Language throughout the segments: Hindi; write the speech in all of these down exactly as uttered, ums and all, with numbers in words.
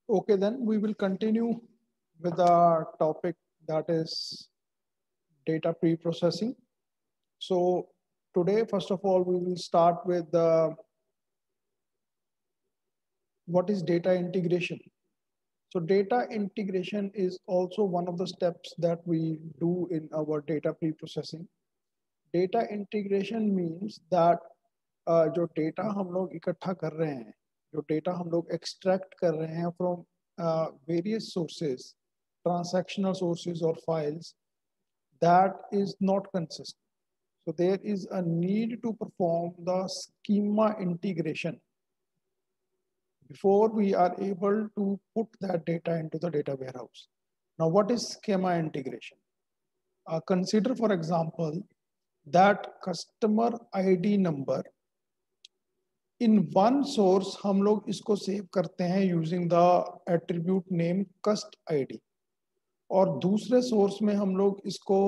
Okay, then we will continue with the topic that is data pre-processing. So today, first of all, we will start with the what is data integration. So data integration is also one of the steps that we do in our data pre-processing. Data integration means that uh, जो data हम लोग इकट्ठा कर रहे हैं, जो data हम लोग extract कर रहे हैं from uh, various sources, transactional sources or files, that is not consistent. So there is a need to perform the schema integration before we are able to put that data into the data warehouse. Now, what is schema integration? Uh, consider, for example, that customer I D number. In one source, हम लोग इसको सेव करते हैं using the attribute name cust I D, और दूसरे सोर्स में हम लोग इसको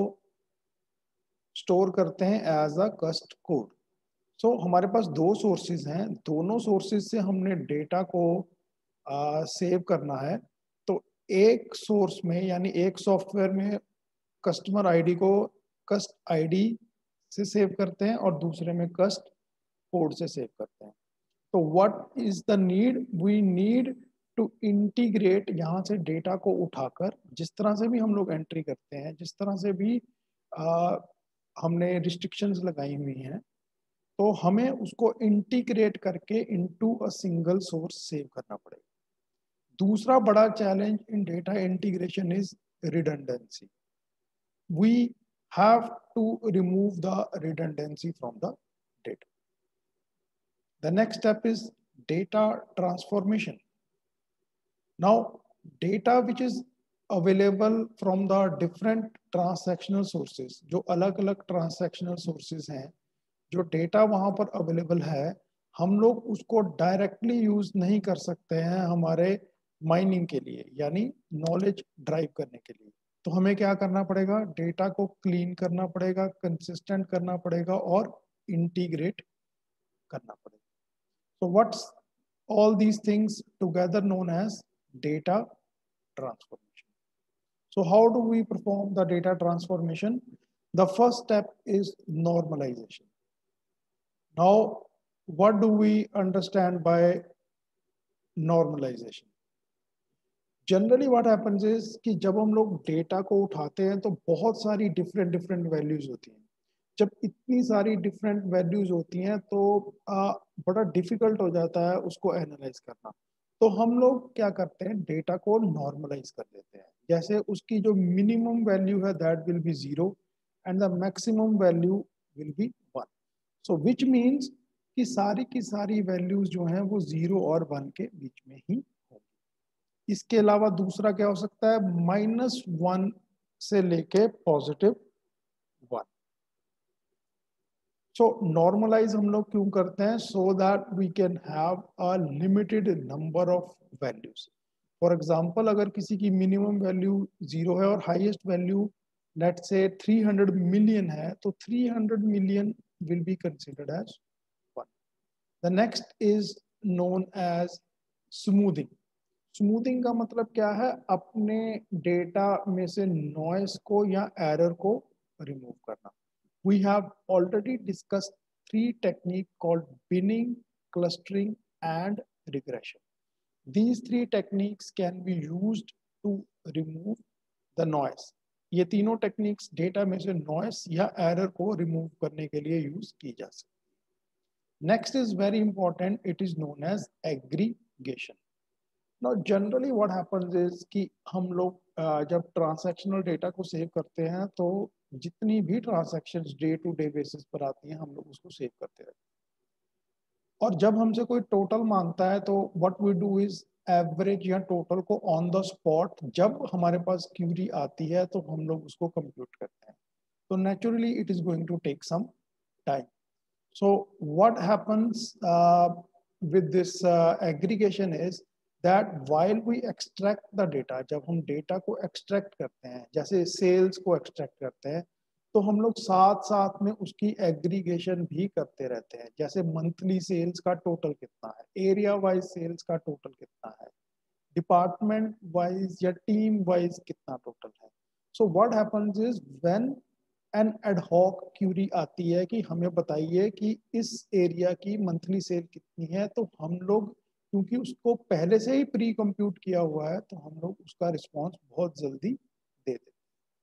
स्टोर करते हैं एज अ कस्ट कोड. सो हमारे पास दो सोर्सेज हैं, दोनों सोर्सेज से हमने डेटा को सेव uh, करना है. तो एक सोर्स में यानी एक सॉफ्टवेयर में कस्टमर आईडी को कस्ट आईडी से सेव करते हैं और दूसरे में कस्ट कोड से सेव करते हैं. तो what is the need? We need to integrate, यहाँ से डेटा को उठाकर जिस तरह से भी हम लोग एंट्री करते हैं, जिस तरह से भी आ, हमने रिस्ट्रिक्शंस लगाई हुई हैं, तो हमें उसको इंटीग्रेट करके into a single source save करना पड़ेगा. दूसरा बड़ा challenge in data integration is redundancy. We have to remove the redundancy from the data. The next step is data transformation. Now, data which is available from the different transactional sources, जो अलग अलग transactional sources हैं, जो data वहाँ पर available है, हम लोग उसको directly use नहीं कर सकते हैं हमारे mining के लिए, यानी knowledge drive करने के लिए. तो हमें क्या करना पड़ेगा? Data को clean करना पड़ेगा, consistent करना पड़ेगा और integrate करना पड़ेगा. So what's all these things together known as data transformation? So how do we perform the data transformation? The first step is normalization. Now, what do we understand by normalization? Generally what happens is कि जब हम लोग data को उठाते हैं तो बहुत सारी different different values होती हैं. जब इतनी सारी डिफरेंट वैल्यूज होती हैं तो आ, बड़ा डिफिकल्ट हो जाता है उसको एनालाइज करना. तो हम लोग क्या करते हैं? डेटा को नॉर्मलाइज कर देते हैं. जैसे उसकी जो मिनिमम वैल्यू है that will be zero and the maximum value will be one. So which means कि सारी की सारी वैल्यूज जो हैं वो जीरो और वन के बीच में ही होंगी. इसके अलावा दूसरा क्या हो सकता है? माइनस वन से लेके पॉजिटिव वन. सो नॉर्मलाइज हम लोग क्यों करते हैं? So that we can have a limited number of values. For example, अगर किसी की मिनिमम वैल्यू जीरो है और highest value let's say three hundred million है, तो three hundred million will be considered as one. The next is known as smoothing. Smoothing का मतलब क्या है? अपने डेटा में से नॉइस को या एरर को रिमूव करना. We have already discussed three techniques called binning, clustering, and regression. These three techniques can be used to remove the noise. ये तीनों टेक्निक्स डेटा में से नॉइस या एरर को रिमूव करने के लिए यूज की जा सकती है. Next is very important, it is known as aggregation. Now generally what happens is कि हम लोग uh, जब ट्रांसैक्शनल डेटा को सेव करते हैं तो जितनी भी transactions day to day basis पर आती हैं हम लोग उसको सेव करते रहते हैं. और जब हमसे कोई टोटल मांगता है तो what we do is average या टोटल को ऑन द स्पॉट जब हमारे पास क्यूरी आती है तो हम लोग उसको कंप्यूट करते हैं. तो naturally it is going to take some time. So what happens with this aggregation is that while we extract the data, जब हम डेटा को एक्सट्रैक्ट करते हैं, जैसे सेल्स को एक्सट्रैक्ट करते हैं, तो हम लोग साथ साथ में उसकी एग्रीगेशन भी करते रहते हैं. जैसे मंथली सेल्स का टोटल कितना है, एरिया वाइज सेल्स का टोटल कितना है, डिपार्टमेंट वाइज या टीम वाइज कितना टोटल है। So what happens is when an ad hoc query आती है कि हमें बताइए कि इस एरिया की मंथली सेल कितनी है, तो हम लोग क्योंकि उसको पहले से ही प्री कंप्यूट किया हुआ है तो हम लोग उसका रिस्पॉन्स बहुत जल्दी दे देते।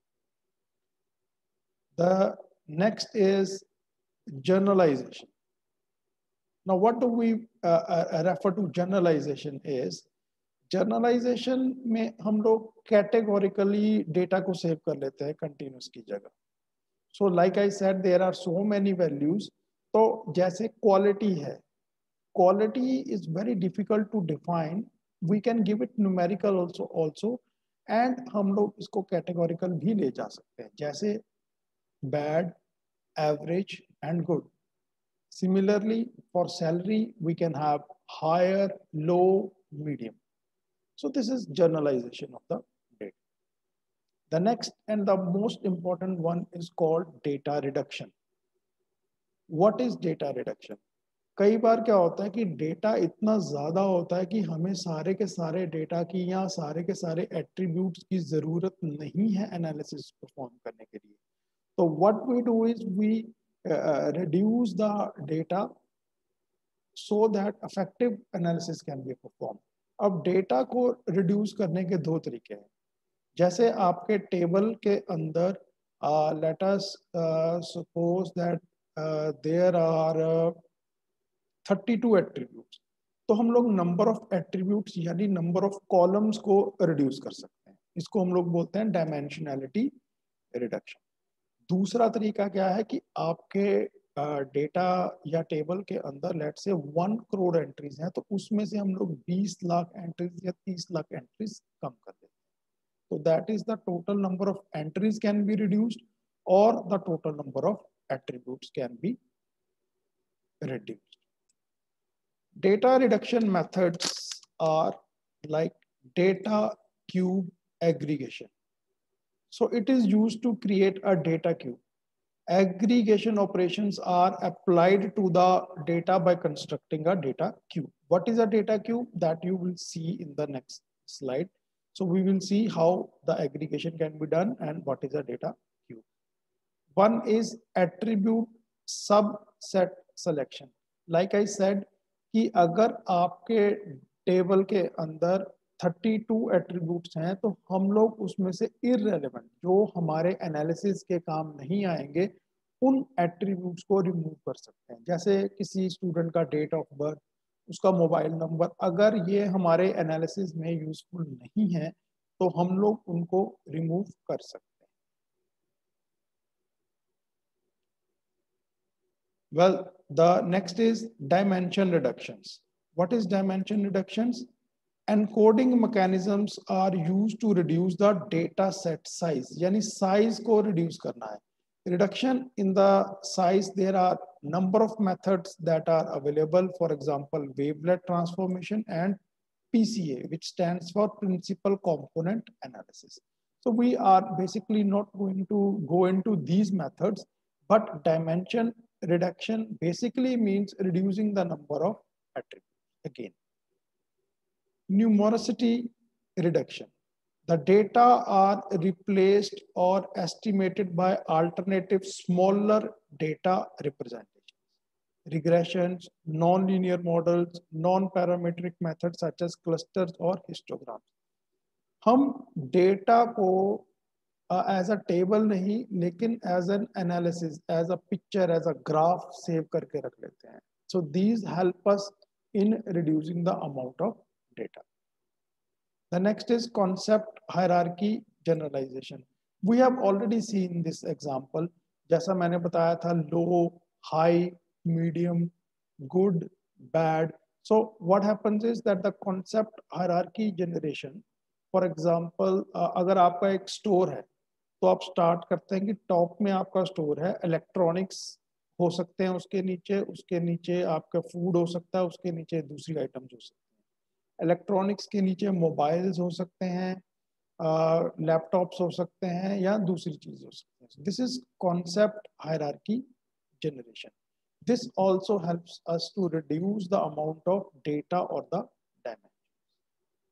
The next is generalization. Now, what do we uh, uh, refer to generalization is, generalization में हम लोग कैटेगोरिकली डेटा को सेव कर लेते हैं कंटिन्यूस की जगह। So like I said there are so many values. तो जैसे क्वालिटी है, quality is very difficult to define, we can give it numerical also also and हम लोग इसको कैटेगोरिकल भी ले जा सकते हैं, जैसे bad, average and good. Similarly, for salary, we can have higher, low, medium. So this is generalization of the data. The next and the most important one is called data reduction. What is data reduction? कई बार क्या होता है कि डेटा इतना ज़्यादा होता है कि हमें सारे के सारे डेटा की या सारे के सारे एट्रीब्यूट्स की ज़रूरत नहीं है एनालिसिस परफॉर्म करने के लिए। तो what we do is we reduce the data so that effective analysis can be performed. अब डेटा को रिड्यूस करने के दो तरीके हैं। जैसे आपके टेबल के अंदर let us suppose that there are thirty two attributes, तो हम लोग नंबर ऑफ एट्रीब्यूट्स यानी नंबर ऑफ कॉलम्स को रिड्यूस कर सकते हैं। इसको हम लोग बोलते हैं डायमेंशनैलिटी रिडक्शन। दूसरा तरीका क्या है कि आपके डेटा uh, या टेबल के अंदर लेट से वन करोड़ एंट्रीज हैं, तो उसमें से हम लोग बीस लाख एंट्रीज या तीस लाख एंट्रीज कम कर देते हैं। तो that is the total number of entries can be reduced और the total number of attributes can be reduced. Data reduction methods are like data cube aggregation. So it is used to create a data cube. Aggregation operations are applied to the data by constructing a data cube. What is a data cube? That you will see in the next slide. So we will see how the aggregation can be done and what is a data cube. One is attribute subset selection. Like I said कि अगर आपके टेबल के अंदर थर्टी टू एट्रीब्यूट्स हैं तो हम लोग उसमें से इररेलेवेंट, जो हमारे एनालिसिस के काम नहीं आएंगे, उन एट्रीब्यूट्स को रिमूव कर सकते हैं। जैसे किसी स्टूडेंट का डेट ऑफ बर्थ, उसका मोबाइल नंबर, अगर ये हमारे एनालिसिस में यूजफुल नहीं है तो हम लोग उनको रिमूव कर सकते हैं। Well, the next is dimension reductions. What is dimension reductions? Encoding mechanisms are used to reduce the data set size, यानी size को reduce करना है। Reduction in the size, there are number of methods that are available. For example, wavelet transformation and P C A, which stands for Principal Component Analysis. So we are basically not going to go into these methods, but dimension reduction basically means reducing the number of attributes. Again, numerosity reduction. The data are replaced or estimated by alternative smaller data representations. Regressions, non-linear models, non-parametric methods such as clusters or histograms. हम डेटा को एज अ टेबल नहीं, लेकिन as an analysis, as a picture, as a graph save करके रख लेते हैं। So these help us in reducing the amount of data. The next is concept hierarchy generalization. We have already seen this example. जैसा मैंने बताया था, low, high, medium, good, bad. So what happens is that the concept hierarchy generation, for example अगर आपका एक स्टोर है तो आप स्टार्ट करते हैं कि टॉप में आपका स्टोर है, इलेक्ट्रॉनिक्स हो सकते हैं उसके नीचे, उसके नीचे आपका फूड हो सकता है, उसके नीचे दूसरी आइटम्स हो सकते हैं। इलेक्ट्रॉनिक्स के नीचे मोबाइल्स हो सकते हैं, लैपटॉप्स हो सकते हैं या दूसरी चीज हो सकती है। This is concept hierarchy generation. This also helps us to reduce the amount of data और the dimension.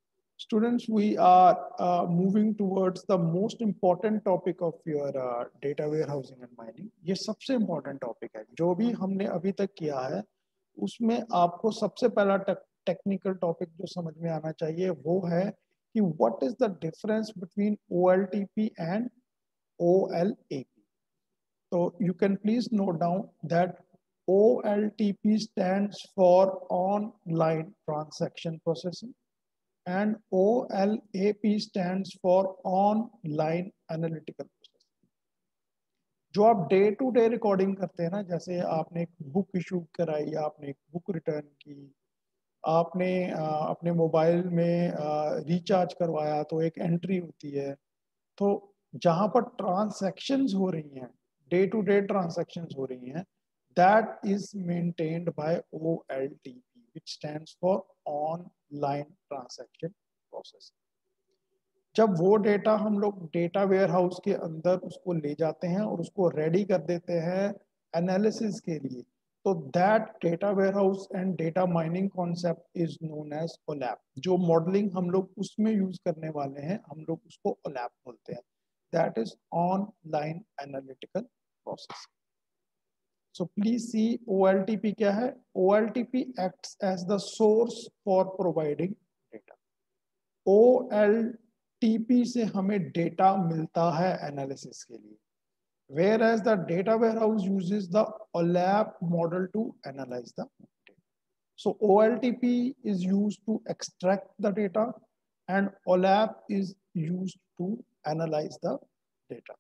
Students, we are uh, moving towards the most important topic of your uh, data warehousing and mining. ये सबसे important topic है. जो भी हमने अभी तक किया है, उसमें आपको सबसे पहला technical topic जो समझ में आना चाहिए वो है कि what is the difference between O L T P and O L A P. So you can please note down that O L T P stands for online transaction processing and O L A P stands for online analytical processing. जो आप डे टू डे रिकॉर्डिंग करते हैं ना, जैसे आपने एक बुक इशू कराई, आपने एक बुक रिटर्न की, आपने आ, अपने मोबाइल में रिचार्ज करवाया तो एक एंट्री होती है. तो जहां पर ट्रांसैक्शंस हो रही हैं, डे टू डे ट्रांसैक्शंस हो रही हैं, that is maintained by O L T P, which stands for online transaction processing. जब वो डेटा हम लोग डेटा वेयर हाउस के अंदर उसको ले जाते हैं और उसको रेडी कर देते हैं एनालिसिस के लिए, तो that data warehouse and data mining concept is known as OLAP. जो मॉडलिंग हम लोग उसमें यूज करने वाले हैं, हम लोग उसको ओलैप बोलते हैं. That is online analytical processing. So please see O L T P क्या है? O L T P acts as the source for providing data. O L T P से हमें डेटा मिलता है एनालिसिस के लिए, whereas the data warehouse uses the OLAP model to analyze the data. So O L T P is used to extract the data and OLAP is used to analyze the data.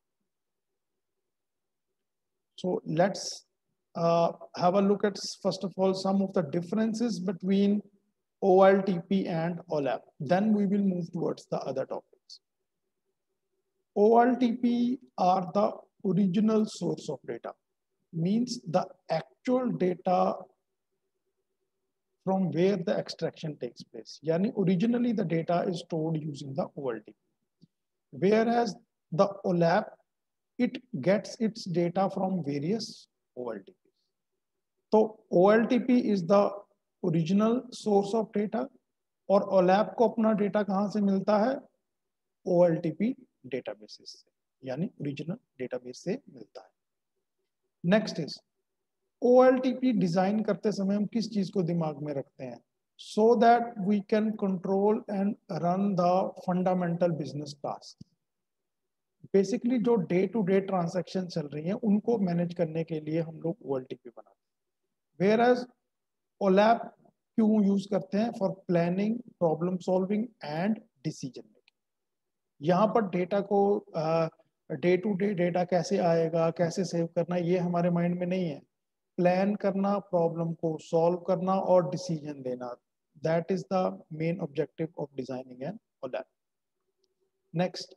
So let's Uh, have a look at, first of all, some of the differences between O L T P and OLAP. Then we will move towards the other topics. O L T P are the original source of data, means the actual data from where the extraction takes place. Yani originally the data is stored using the O L T P. Whereas the OLAP, it gets its data from various O L T Ps. तो O L T P is the original source of data और OLAP को अपना डेटा कहां से मिलता है? O L T P databases से, यानी ओरिजिनल डेटाबेस से मिलता है. Next is O L T P design करते समय हम किस चीज को दिमाग में रखते हैं? So that we can control and run the fundamental business task. Basically जो डे टू डे ट्रांजैक्शन चल रही हैं उनको मैनेज करने के लिए हम लोग O L T P बनाते हैं. Whereas OLAP क्यों यूज करते हैं? For planning, problem solving and decision making. यहाँ पर डेटा को डे टू डे डेटा कैसे आएगा, कैसे सेव करना, ये हमारे माइंड में नहीं है. प्लान करना, प्रॉब्लम को सॉल्व करना और डिसीजन लेना, that is the main objective of designing an OLAP. Next,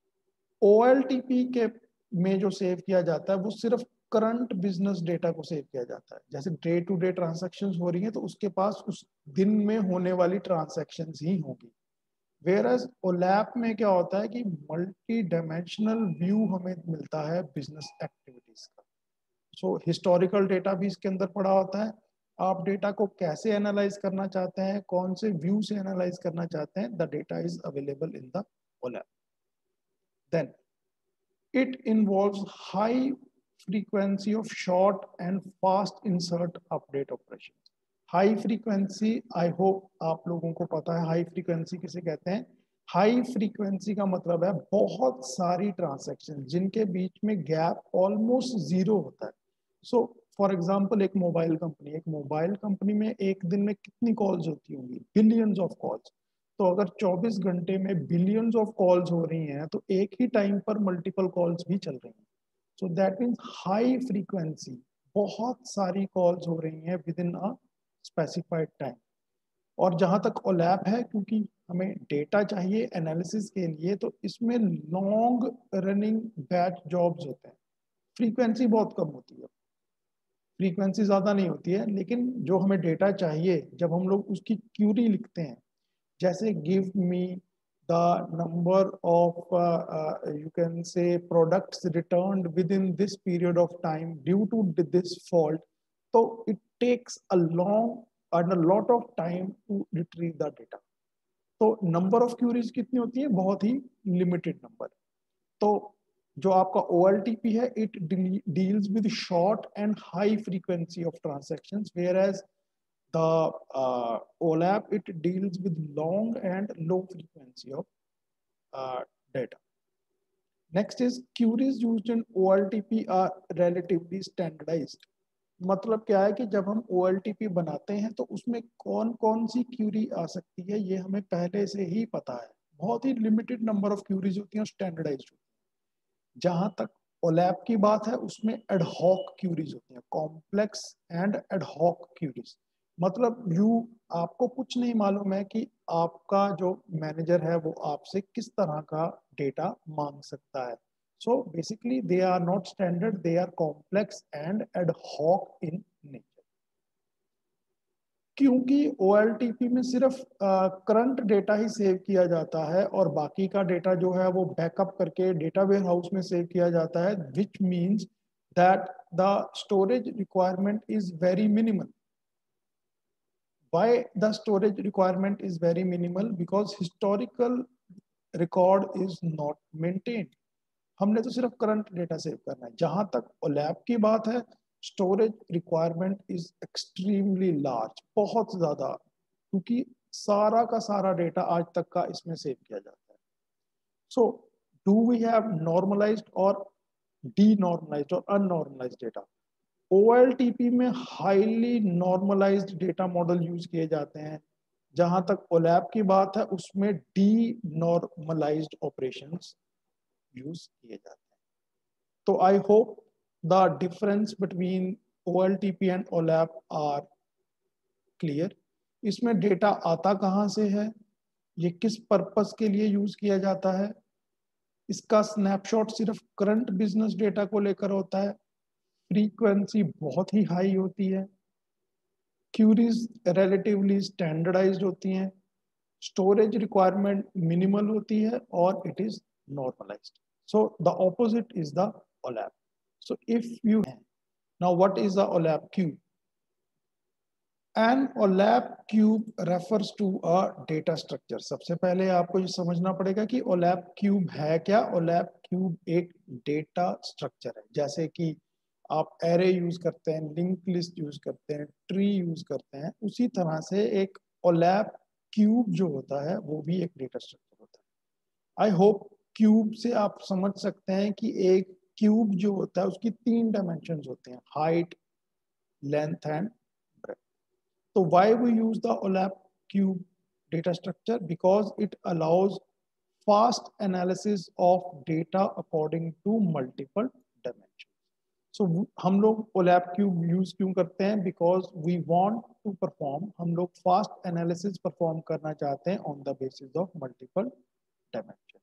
O L T P के में जो सेव किया जाता है वो सिर्फ करंट बिजनेस डेटा को सेव किया जाता है. जैसे डे टू डे ट्रांजैक्शंस हो रही हैं तो उसके पास उस दिन में होने वाली ट्रांजैक्शंस ही होंगी. वेयरएज OLAP में क्या होता है कि मल्टी डायमेंशनल व्यू हमें मिलता है बिजनेस एक्टिविटीज का. सो हिस्टोरिकल डेटा भी इसके अंदर पड़ा होता है. आप डेटा को कैसे एनालाइज करना चाहते हैं, कौन से व्यू से एनालाइज करना चाहते हैं, the data is available in the OLAP. Then it involves high frequency of short and fast insert update operations. High frequency, I hope आप लोगों को पता है high frequency किसे कहते हैं. High frequency का मतलब है बहुत सारी ट्रांजैक्शन जिनके बीच में गैप ऑलमोस्ट जीरो होता है. सो फॉर एग्जांपल एक मोबाइल कंपनी, एक मोबाइल कंपनी में एक दिन में कितनी कॉल्स होती होंगी? Billions of calls. तो अगर चौबीस घंटे में बिलियंस ऑफ कॉल्स हो रही हैं तो एक ही टाइम पर मल्टीपल कॉल्स भी चल रही हैं. So that means high frequency, बहुत सारी कॉल्स हो रही हैं within a specified time. और जहां तक OLAP है, क्योंकि हमें डेटा चाहिए एनालिसिस के लिए, तो इसमें लॉन्ग रनिंग बैच जॉब्स होते हैं. फ्रीक्वेंसी बहुत कम होती है, फ्रीक्वेंसी ज़्यादा नहीं होती है, लेकिन जो हमें डेटा चाहिए जब हम लोग उसकी क्यूरी लिखते हैं, जैसे give me the number of you can say products returned within this period of time due to this fault, तो it takes a long and a lot of time to retrieve the data. तो नंबर ऑफ क्यूरीज कितनी होती है, बहुत ही लिमिटेड नंबर। तो जो आपका O L T P है, it deals with short and high frequency of transactions, whereas the OLAP it deals with long and low frequency of uh, data. Next is queries used in O L T P are relatively standardized. मतलब क्या है कि जब हम O L T P बनाते हैं तो उसमें कौन कौन सी क्यूरी आ सकती है ये हमें पहले से ही पता है। बहुत ही लिमिटेड नंबर ऑफ क्यूरीज होती हैं, स्टैंडर्डाइज्ड होती हैं। जहां तक OLAP की बात है उसमें एडहॉक क्यूरीज होती हैं, कॉम्प्लेक्स एंड एडहॉक क्यूरीज। मतलब यू आपको कुछ नहीं मालूम है कि आपका जो मैनेजर है वो आपसे किस तरह का डेटा मांग सकता है। So basically they are not standard, they are complex and ad hoc in nature. क्योंकि O L T P में सिर्फ करंट uh, डेटा ही सेव किया जाता है और बाकी का डेटा जो है वो बैकअप करके डेटा वेयर हाउस में सेव किया जाता है, which means that the storage requirement is very minimal. Why the storage requirement is very minimal? Because historical record is not maintained. हमने तो सिर्फ करंट डेटा सेव करना है। जहां तक OLAP की बात है, storage requirement is extremely large, बहुत ज्यादा, क्योंकि सारा का सारा डेटा आज तक का इसमें सेव किया जाता है। So do we have normalised और डीनॉर्मलाइज्ड और unnormalised data? O L T P में highly normalised data model use किए जाते हैं। जहां तक OLAP की बात है उसमें डी नॉर्मलाइज्ड ऑपरेशंस यूज किए जाते हैं। तो I hope the difference between O L T P and OLAP are clear. इसमें डेटा आता कहां से है, ये किस पर्पस के लिए यूज किया जाता है, इसका स्नैपशॉट सिर्फ करंट बिजनेस डेटा को लेकर होता है, फ्रीक्वेंसी बहुत ही हाई होती है, क्यूरीज रिलेटिवली स्टैंडर्डाइज्ड होती हैं, स्टोरेज रिक्वायरमेंट मिनिमल होती है और it is normalised. So the opposite is the OLAP. So if you now what is the OLAP cube? An OLAP cube refers to a data structure. सबसे पहले आपको ये समझना पड़ेगा कि OLAP cube है क्या। OLAP cube एक डेटा स्ट्रक्चर है। जैसे कि आप एरे यूज करते हैं, लिंक लिस्ट यूज करते हैं, ट्री यूज करते हैं, उसी तरह से एक OLAP क्यूब जो होता है वो भी एक डेटा स्ट्रक्चर होता है। आई होप क्यूब से आप समझ सकते हैं कि एक क्यूब जो होता है उसकी तीन डायमेंशन होते हैं, हाइट, लेंथ एंड ब्रेथ। तो why we use the OLAP cube data structure? Because it allows fast analysis of data according to multiple dimension. So हम लोग OLAP क्यूब यूज क्यों करते हैं? Because we want to perform, हम लोग फास्ट एनालिसिस परफॉर्म करना चाहते हैं on the basis of multiple dimension.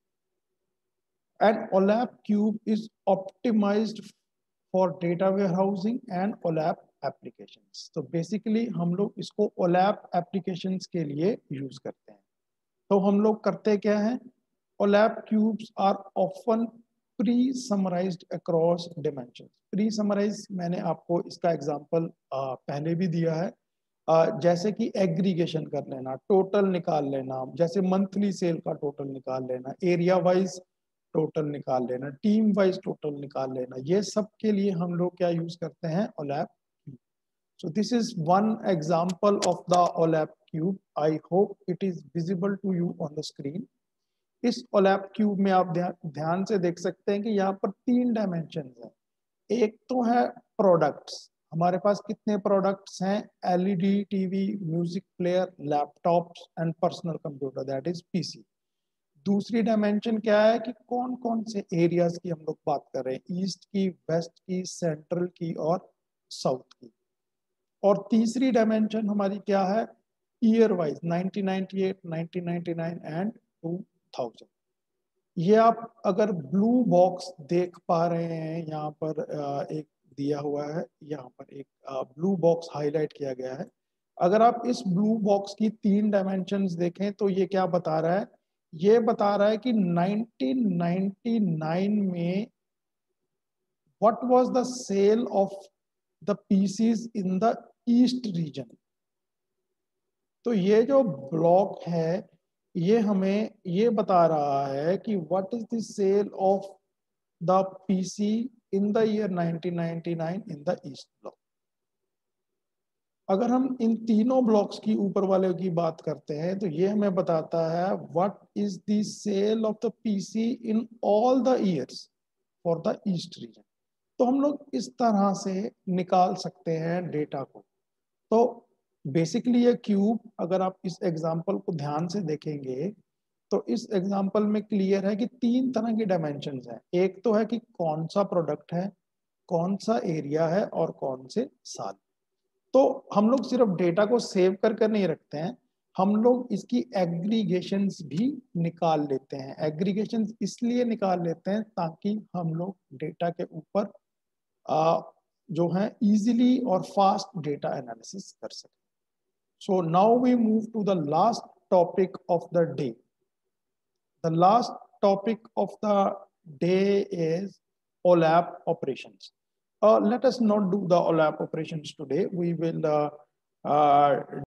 And OLAP cube is optimised for data warehousing and OLAP applications. तो बेसिकली हम लोग इसको OLAP एप्लीकेशंस के लिए यूज करते हैं। तो हम लोग करते क्या हैं? OLAP cubes are often pre summarised across dimensions. Pre summarise मैंने आपको इसका एग्जांपल पहले भी दिया है। uh, जैसे कि एग्रीगेशन कर लेना, टोटल निकाल लेना, जैसे मंथली सेल का टोटल निकाल लेना, एरिया वाइज टोटल निकाल लेना, टीम वाइज टोटल निकाल लेना, ये सब के लिए हम लोग क्या यूज करते हैं? OLAP cube. So this is one example of the OLAP cube. I hope it is visible to you on the screen. इस OLAP क्यूब में आप ध्यान से देख सकते हैं कि यहाँ पर तीन डायमेंशन हैं। एक तो है प्रोडक्ट्स, हमारे पास कितने प्रोडक्ट्स हैं? LED TV, music player, laptops and personal computer, that is PC. दूसरी डायमेंशन क्या है कि कौन कौन से एरियाज की हम लोग बात कर रहे हैं, ईस्ट की, वेस्ट की, सेंट्रल की और साउथ की। और तीसरी डायमेंशन हमारी क्या है? Year wise, nineteen ninety eight, nineteen ninety nine and two thousand. ये आप अगर ब्लू बॉक्स देख पा रहे हैं, यहाँ पर एक दिया हुआ है, यहाँ पर एक ब्लू बॉक्स हाईलाइट किया गया है। अगर आप इस ब्लू बॉक्स की तीन डायमेंशंस देखें तो ये क्या बता रहा है? ये बता रहा है कि नाइनटीन नाइंटी नाइन में what was the sale of the PCs in the east region. तो ये जो ब्लॉक है ये हमें ये बता रहा है कि what is the sale of the PC in the year nineteen ninety nine in the east block. अगर हम इन तीनों ब्लॉक्स की ऊपर वाले की बात करते हैं तो ये हमें बताता है what is the sale of the PC in all the years for the east region. तो हम लोग इस तरह से निकाल सकते हैं डेटा को। तो बेसिकली ये क्यूब, अगर आप इस एग्जांपल को ध्यान से देखेंगे तो इस एग्जांपल में क्लियर है कि तीन तरह की डायमेंशंस हैं। एक तो है कि कौन सा प्रोडक्ट है, कौन सा एरिया है और कौन से साल। तो हम लोग सिर्फ डेटा को सेव करके नहीं रखते हैं, हम लोग इसकी एग्रीगेशंस भी निकाल लेते हैं। एग्रीगेशंस इसलिए निकाल लेते हैं ताकि हम लोग डेटा के ऊपर जो है इजीली और फास्ट डेटा एनालिसिस कर सकें। So now we move to the last topic of the day. The last topic of the day is OLAP operations. Uh, let us not do the OLAP operations today. We will uh, uh,